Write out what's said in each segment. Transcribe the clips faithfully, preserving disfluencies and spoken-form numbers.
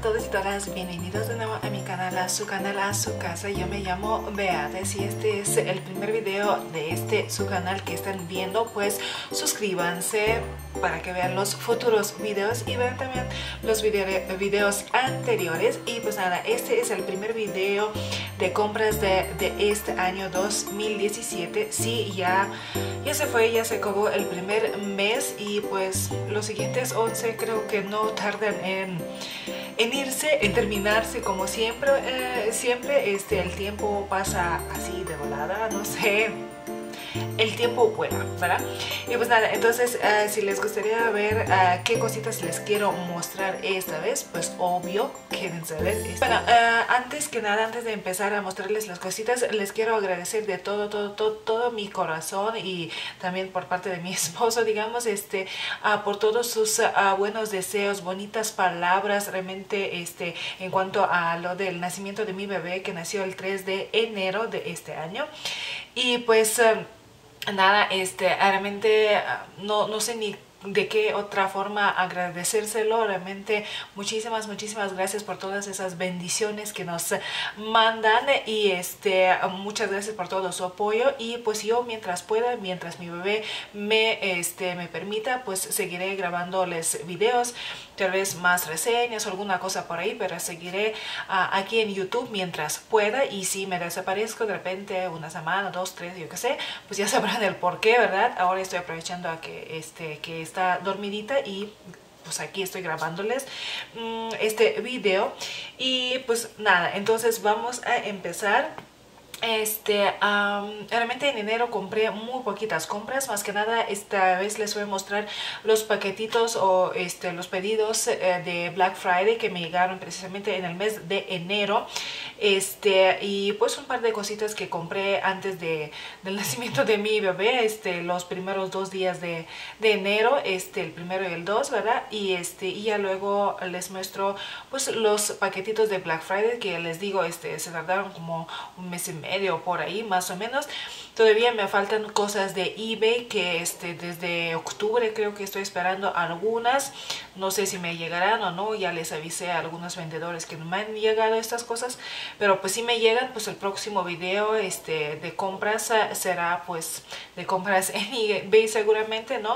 todos y todas, bienvenidos de nuevo a mi canal, a su canal, a su casa. Yo me llamo Beatriz y este es el primer video de este su canal que están viendo. Pues suscríbanse para que vean los futuros videos y vean también los video, videos anteriores. Y pues nada, este es el primer video de compras de, de este año dos mil diecisiete. Sí, ya, ya se fue, ya se acabó el primer mes y pues los siguientes once creo que no tardan en, en irse, en terminarse como siempre. Eh, siempre este, el tiempo pasa así de volada, no sé. El tiempo vuela, ¿verdad? Y pues nada, entonces uh, si les gustaría ver uh, qué cositas les quiero mostrar esta vez, pues obvio, quédense a ver. Bueno, uh, antes que nada, antes de empezar a mostrarles las cositas, les quiero agradecer de todo, todo, todo, todo mi corazón y también por parte de mi esposo, digamos, este, uh, por todos sus uh, buenos deseos, bonitas palabras, realmente, este, en cuanto a lo del nacimiento de mi bebé, que nació el tres de enero de este año. Y pues uh, nada, este, realmente uh, no, no sé ni de qué otra forma agradecérselo. Realmente muchísimas muchísimas gracias por todas esas bendiciones que nos mandan y este muchas gracias por todo su apoyo. Y pues yo, mientras pueda, mientras mi bebé me este me permita, pues seguiré grabándoles videos, tal vez más reseñas o alguna cosa por ahí, pero seguiré uh, aquí en YouTube mientras pueda. Y si me desaparezco de repente una semana, dos, tres, yo qué sé, pues ya sabrán el por qué, ¿verdad? Ahora estoy aprovechando a que este que está dormidita y pues aquí estoy grabándoles mmm, este video. Y pues nada, entonces vamos a empezar. Este, um, realmente en enero compré muy poquitas compras, más que nada esta vez les voy a mostrar los paquetitos o este, los pedidos eh, de Black Friday que me llegaron precisamente en el mes de enero. Este, y pues un par de cositas que compré antes de, del nacimiento de mi bebé, este, los primeros dos días de, de enero, este, el primero y el dos, ¿verdad? Y, este, y ya luego les muestro pues los paquetitos de Black Friday que les digo, este, se tardaron como un mes y medio por ahí más o menos. Todavía me faltan cosas de eBay que este, desde octubre creo que estoy esperando algunas. No sé si me llegarán o no, ya les avisé a algunos vendedores que no me han llegado estas cosas, pero pues si me llegan, pues el próximo video este, de compras será pues de compras en eBay seguramente, ¿no?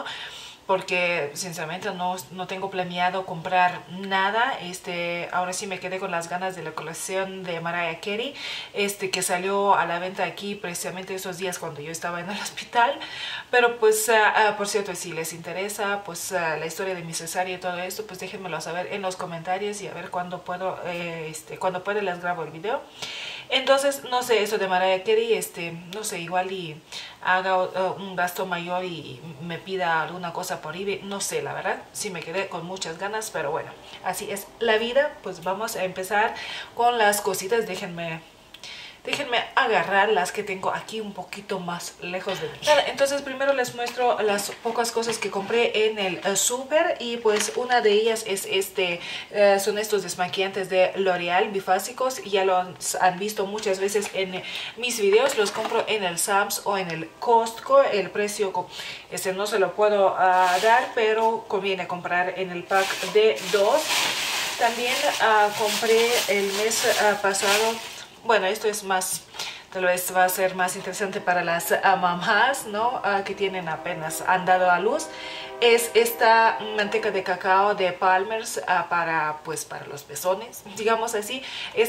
Porque sinceramente no, no tengo planeado comprar nada. Este, ahora sí me quedé con las ganas de la colección de Mariah Carey, este, que salió a la venta aquí precisamente esos días cuando yo estaba en el hospital. Pero pues, uh, uh, por cierto, si les interesa pues uh, la historia de mi cesárea y todo esto, pues déjenmelo saber en los comentarios y a ver cuándo puedo, eh, este, cuando pueda les grabo el video. Entonces, no sé, eso de Mariah Carey, este, no sé, igual y haga uh, un gasto mayor y me pida alguna cosa por eBay, no sé, la verdad, sí me quedé con muchas ganas, pero bueno, así es la vida. Pues vamos a empezar con las cositas. Déjenme... Déjenme agarrar las que tengo aquí un poquito más lejos de mí. Entonces primero les muestro las pocas cosas que compré en el uh, súper. Y pues una de ellas es este, uh, son estos desmaquillantes de L'Oreal bifásicos. Ya lo han, han visto muchas veces en mis videos. Los compro en el Sam's o en el Costco. El precio este, no se lo puedo uh, dar, pero conviene comprar en el pack de dos. También uh, compré el mes uh, pasado. Bueno, esto es más, tal vez va a ser más interesante para las uh, mamás, ¿no? Uh, que tienen apenas, han dado a luz. Es esta manteca de cacao de Palmer's uh, para, pues, para los pezones, digamos así.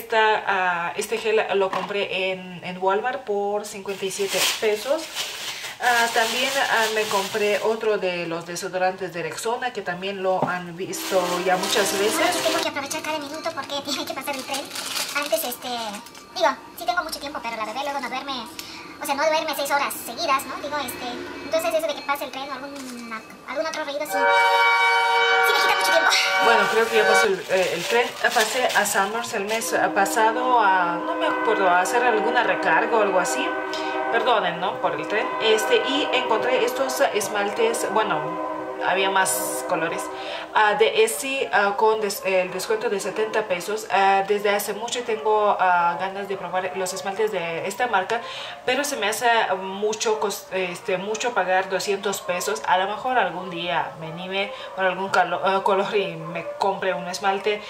Esta, uh, este gel lo compré en, en Walmart por cincuenta y siete pesos. Uh, también uh, me compré otro de los desodorantes de Rexona, que también lo han visto ya muchas veces. Ahora sí tengo que aprovechar cada minuto porque tiene que pasar el tren. Antes, este... Digo, sí tengo mucho tiempo, pero la bebé luego no duerme... O sea, no duerme seis horas seguidas, ¿no? Digo, este... Entonces eso de que pase el tren o algún, algún otro ruido, sí... Sí me quita mucho tiempo. Bueno, creo que ya pasó el, eh, el tren. Pasé a Summers el mes pasado a... No me acuerdo, a hacer alguna recarga o algo así. Perdonen, ¿no? Por el tren. Este, y encontré estos esmaltes, bueno, había más colores, uh, de Essie uh, con des, el descuento de setenta pesos. Uh, desde hace mucho tengo uh, ganas de probar los esmaltes de esta marca, pero se me hace mucho, este, mucho pagar doscientos pesos. A lo mejor algún día me anime por algún uh, color y me compre un esmalte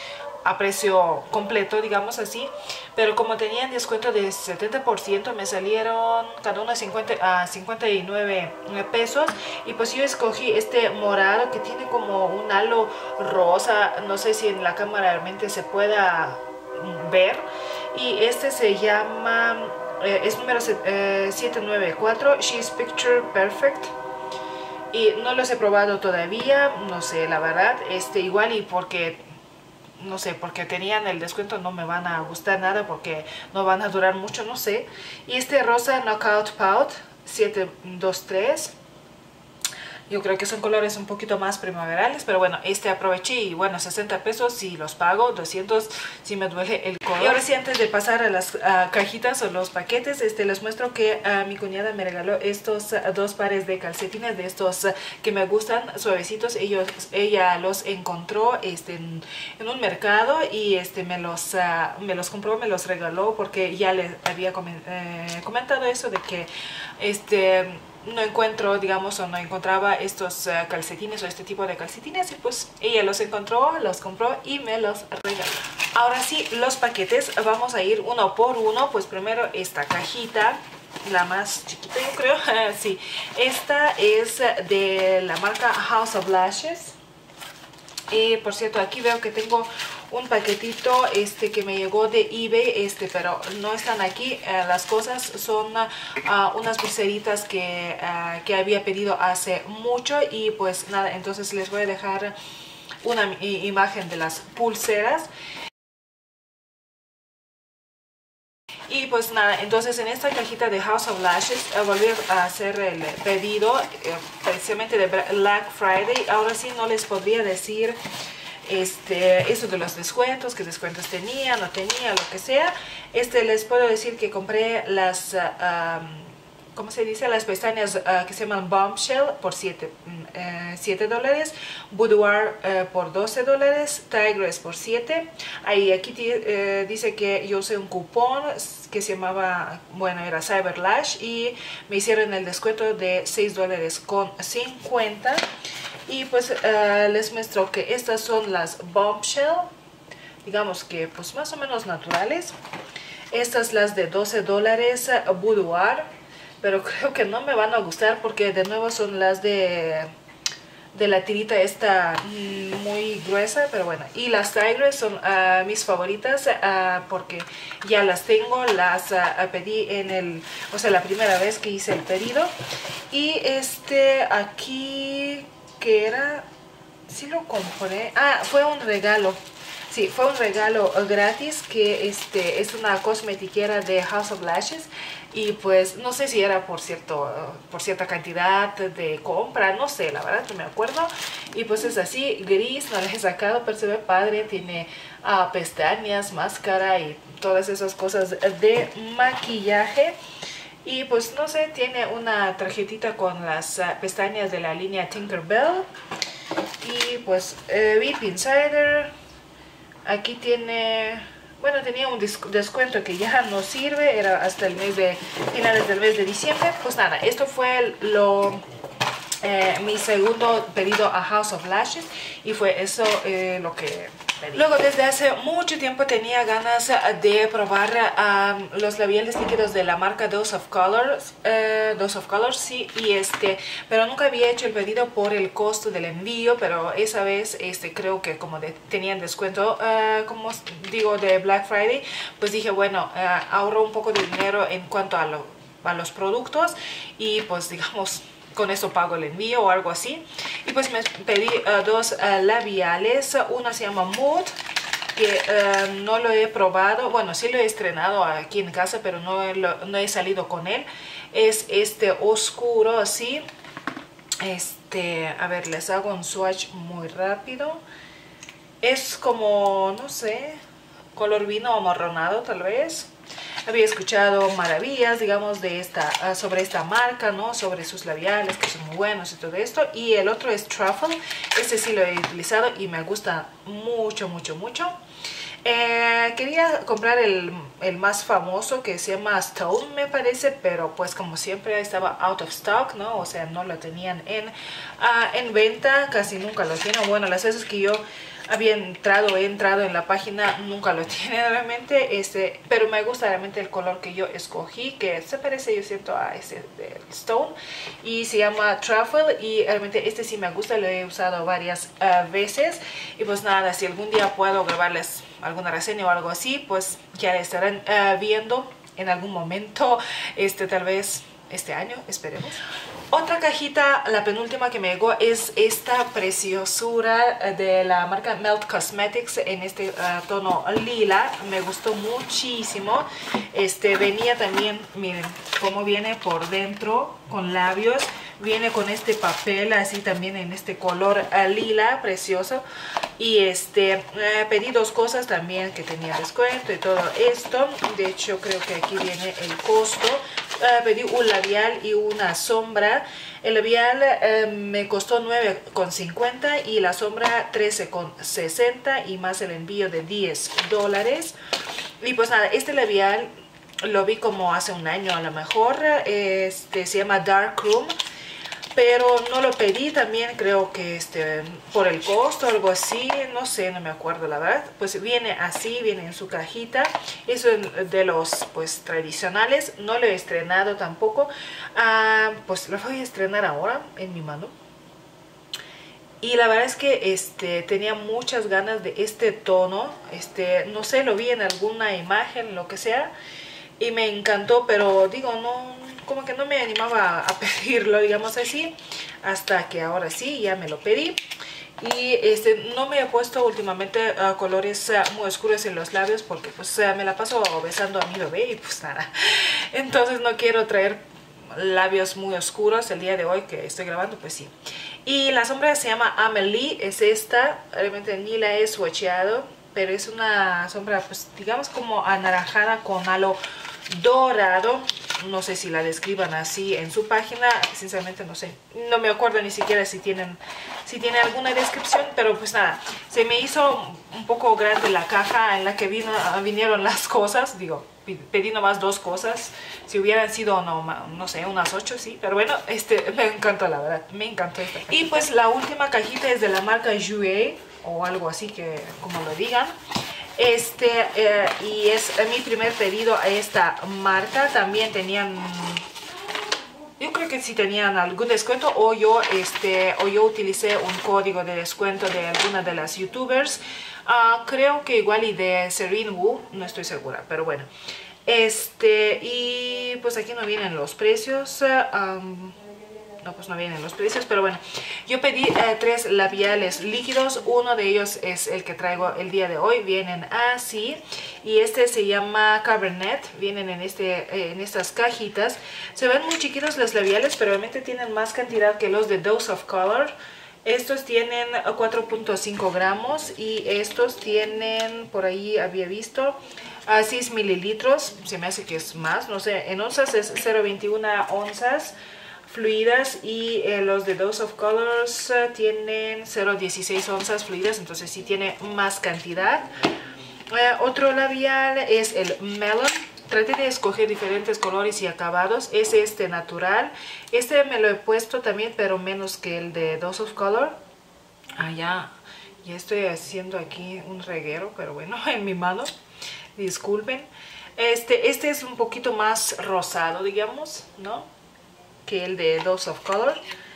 a precio completo, digamos así, pero como tenían descuento de setenta por ciento me salieron cada uno cincuenta a cincuenta y nueve pesos. Y pues yo escogí este morado que tiene como un halo rosa, no sé si en la cámara realmente se pueda ver, y este se llama eh, es número eh, setecientos noventa y cuatro, She's Picture Perfect. Y no los he probado todavía, no sé, la verdad, este igual y porque, no sé, porque tenían el descuento no me van a gustar nada porque no van a durar mucho, no sé. Y este rosa Knockout Pout setecientos veintitrés, yo creo que son colores un poquito más primaverales, pero bueno, este aproveché y bueno, sesenta pesos si los pago, doscientos si me duele el codo. Y ahora sí, antes de pasar a las uh, cajitas o los paquetes, este, les muestro que uh, mi cuñada me regaló estos uh, dos pares de calcetines de estos uh, que me gustan, suavecitos. Ellos, ella los encontró este, en, en un mercado y este, me, los, uh, me los compró, me los regaló porque ya les había coment eh, comentado eso de que este... no encuentro, digamos, o no encontraba estos uh, calcetines o este tipo de calcetines, y pues ella los encontró, los compró y me los regaló. Ahora sí, los paquetes, vamos a ir uno por uno. Pues primero esta cajita, la más chiquita yo creo, sí, esta es de la marca House of Lashes. Y por cierto, aquí veo que tengo un paquetito este que me llegó de eBay, este, pero no están aquí uh, las cosas. Son uh, unas pulseritas que, uh, que había pedido hace mucho. Y pues nada, entonces les voy a dejar una imagen de las pulseras. Y pues nada, entonces en esta cajita de House of Lashes eh, volví a hacer el pedido eh, precisamente de Black Friday. Ahora sí no les podría decir este, eso de los descuentos, qué descuentos tenía, no tenía, lo que sea. Este, les puedo decir que compré las, uh, um, ¿cómo se dice? Las pestañas uh, que se llaman Bombshell por siete dólares, Boudoir uh, por doce dólares, Tigress por siete. Ahí aquí uh, dice que yo usé un cupón que se llamaba, bueno, era Cyberlash, y me hicieron el descuento de seis dólares con cincuenta. Y pues uh, les muestro que estas son las Bombshell, digamos que pues más o menos naturales. Estas las de doce dólares, uh, Boudoir, pero creo que no me van a gustar porque de nuevo son las de, de la tirita esta muy gruesa, pero bueno. Y las Tigress son uh, mis favoritas uh, porque ya las tengo, las uh, pedí en el, o sea, la primera vez que hice el pedido. Y este aquí, que era, sí lo compré, ah, fue un regalo. Sí, fue un regalo gratis, que este es una cosmetiquera de House of Lashes. Y pues no sé si era por, cierto, por cierta cantidad de compra, no sé, la verdad no me acuerdo. Y pues es así, gris, no la he sacado, pero se ve padre, tiene uh, pestañas, máscara y todas esas cosas de maquillaje. Y pues no sé, tiene una tarjetita con las uh, pestañas de la línea Tinkerbell. Y pues eh, V I P Insider, aquí tiene... Bueno, tenía un descuento que ya no sirve, era hasta el mes de finales del mes de diciembre. Pues nada, esto fue lo eh, mi segundo pedido a House of Lashes, y fue eso eh, lo que pedí. Luego, desde hace mucho tiempo tenía ganas de probar um, los labiales líquidos de la marca Dose of Colors, uh, Dose of Colors, sí, y este, pero nunca había hecho el pedido por el costo del envío. Pero esa vez, este, creo que como de, tenían descuento, uh, como digo, de Black Friday, pues dije, bueno, uh, ahorro un poco de dinero en cuanto a, lo, a los productos, y pues digamos, con eso pago el envío o algo así. Y pues me pedí uh, dos uh, labiales. Uno se llama Mood, que uh, no lo he probado. Bueno, sí lo he estrenado aquí en casa, pero no he, lo, no he salido con él. Es este oscuro así. Este, a ver, les hago un swatch muy rápido. Es como, no sé, color vino amarronado tal vez. Había escuchado maravillas, digamos, de esta, sobre esta marca, ¿no? Sobre sus labiales, que son muy buenos y todo esto. Y el otro es Truffle. Este sí lo he utilizado y me gusta mucho, mucho, mucho. Eh, quería comprar el, el más famoso, que se llama Stone, me parece, pero pues como siempre estaba out of stock, ¿no? O sea, no lo tenían en, uh, en venta, casi nunca lo tienen. Bueno, las veces que yo había entrado, he entrado en la página, nunca lo tiene realmente, este, pero me gusta realmente el color que yo escogí, que se parece, yo siento, a ese del Stone, y se llama Truffle, y realmente este sí me gusta, lo he usado varias uh, veces, y pues nada, si algún día puedo grabarles alguna reseña o algo así, pues ya la estarán uh, viendo en algún momento, este, tal vez este año, esperemos. Otra cajita, la penúltima que me llegó, es esta preciosura de la marca Melt Cosmetics en este uh, tono lila. Me gustó muchísimo. Este venía también, miren cómo viene por dentro con labios. Viene con este papel así también en este color uh, lila, precioso. Y este eh, pedí dos cosas también que tenía descuento y todo esto. De hecho creo que aquí viene el costo. Uh, pedí un labial y una sombra. El labial uh, me costó nueve con cincuenta y la sombra trece con sesenta y más el envío de diez dólares. Y pues nada, este labial lo vi como hace un año a lo mejor. Este se llama Dark Room, pero no lo pedí también, creo que este por el costo o algo así, no sé, no me acuerdo la verdad. Pues viene así, viene en su cajita, es de los pues tradicionales, no lo he estrenado tampoco, ah, pues lo voy a estrenar ahora en mi mano. Y la verdad es que este tenía muchas ganas de este tono, este no sé, lo vi en alguna imagen, lo que sea, y me encantó, pero digo, no, como que no me animaba a pedirlo, digamos así, hasta que ahora sí, ya me lo pedí. Y este no me he puesto últimamente uh, colores uh, muy oscuros en los labios, porque pues uh, me la paso besando a mi bebé y pues nada. Entonces no quiero traer labios muy oscuros el día de hoy que estoy grabando, pues sí. Y la sombra se llama Amelie, es esta, realmente ni la he swatcheado, pero es una sombra pues digamos como anaranjada con halo dorado. No sé si la describan así en su página, sinceramente no sé, no me acuerdo ni siquiera si tienen si tiene alguna descripción, pero pues nada, se me hizo un poco grande la caja en la que vino, vinieron las cosas. Digo, pedí nomás dos cosas, si hubieran sido no, no sé, unas ocho, sí, pero bueno, este me encantó, la verdad, me encantó esta cajita. Y pues la última cajita es de la marca Jouer o algo así, que como lo digan. Este eh, y es mi primer pedido a esta marca. También tenían, yo creo que sí tenían algún descuento, o yo este o yo utilicé un código de descuento de alguna de las youtubers, uh, creo que igual y de Serene Wu, no estoy segura, pero bueno. Este y pues aquí no vienen los precios. um, No, pues no vienen los precios, pero bueno, yo pedí eh, tres labiales líquidos. Uno de ellos es el que traigo el día de hoy, vienen así, y este se llama Cabernet. Vienen en, este, eh, en estas cajitas. Se ven muy chiquitos los labiales, pero realmente tienen más cantidad que los de Dose of Color. Estos tienen cuatro punto cinco gramos y estos tienen, por ahí había visto, a seis mililitros. Se me hace que es más, no sé, en onzas es cero punto veintiuno onzas fluidas, y eh, los de Dose of Colors uh, tienen cero punto dieciséis onzas fluidas, entonces sí tiene más cantidad. Eh, otro labial es el Melon. Traté de escoger diferentes colores y acabados. Es este natural. Este me lo he puesto también, pero menos que el de Dose of Color. Ah, ya, ya estoy haciendo aquí un reguero, pero bueno, en mi mano. Disculpen. Este, este es un poquito más rosado, digamos, ¿no?, que el de Dose of Color,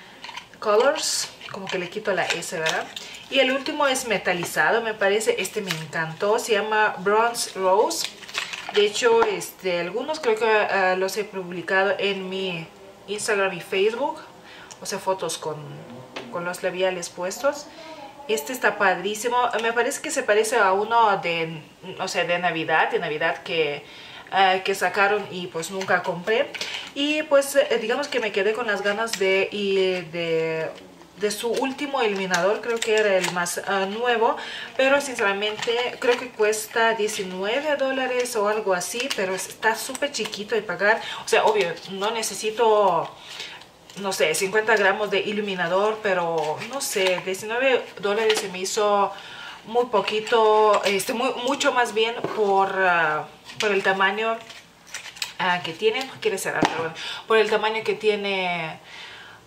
Colors, como que le quito la S, ¿verdad? Y el último es metalizado, me parece. Este me encantó, se llama Bronze Rose. De hecho, este, algunos creo que uh, los he publicado en mi Instagram y Facebook, o sea, fotos con, con los labiales puestos. Este está padrísimo, me parece que se parece a uno de, o sea, de Navidad, de Navidad que... Uh, que sacaron y pues nunca compré, y pues eh, digamos que me quedé con las ganas de, y de, de su último iluminador. Creo que era el más uh, nuevo, pero sinceramente creo que cuesta diecinueve dólares o algo así, pero está súper chiquito de pagar. O sea, obvio, no necesito, no sé, cincuenta gramos de iluminador, pero no sé, diecinueve dólares se me hizo muy poquito, este, muy, mucho más bien por... Uh, por el tamaño uh, que tiene, no quiere cerrar, pero bueno, por el tamaño que tiene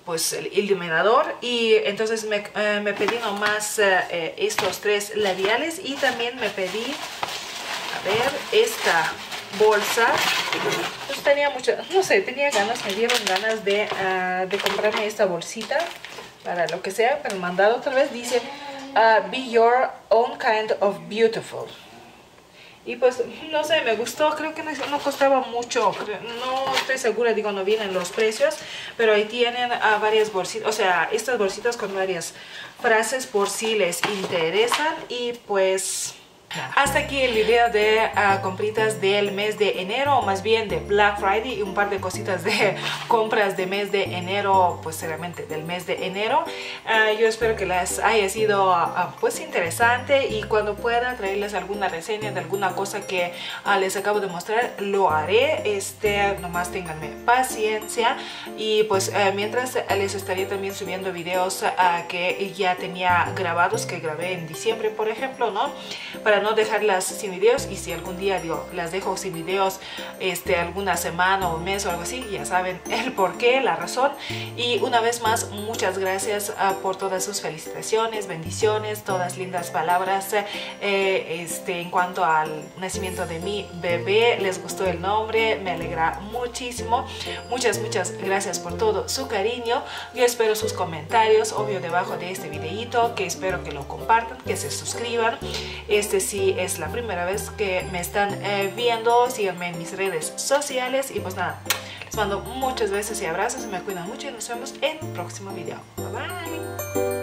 pues el iluminador, y entonces me, eh, me pedí nomás eh, estos tres labiales, y también me pedí, a ver, esta bolsa. Pues tenía mucho, no sé, tenía ganas, me dieron ganas de, uh, de comprarme esta bolsita para lo que sea, pero el mandado tal vez dice uh, be your own kind of beautiful. Y pues, no sé, me gustó, creo que no, no costaba mucho, no estoy segura, digo, no vienen los precios, pero ahí tienen uh, varias bolsitas, o sea, estas bolsitas con varias frases por si les interesan. Y pues hasta aquí el video de uh, compritas del mes de enero, o más bien de Black Friday, y un par de cositas de compras de mes de enero, pues realmente del mes de enero. Uh, yo espero que les haya sido uh, pues interesante, y cuando pueda traerles alguna reseña de alguna cosa que uh, les acabo de mostrar, lo haré. Este, nomás ténganme paciencia, y pues uh, mientras uh, les estaría también subiendo videos uh, que ya tenía grabados, que grabé en diciembre, por ejemplo, ¿no? Para no dejarlas sin videos, y si algún día digo las dejo sin videos este alguna semana o un mes o algo así, ya saben el por qué, la razón. Y una vez más, muchas gracias uh, por todas sus felicitaciones, bendiciones, todas lindas palabras eh, este en cuanto al nacimiento de mi bebé. Les gustó el nombre, me alegra muchísimo. Muchas muchas gracias por todo su cariño. Yo espero sus comentarios, obvio, debajo de este videito, que espero que lo compartan, que se suscriban. Este, si es la primera vez que me están eh, viendo, síganme en mis redes sociales. Y pues nada, les mando muchas besos y abrazos, me cuidan mucho, y nos vemos en el próximo video. Bye bye.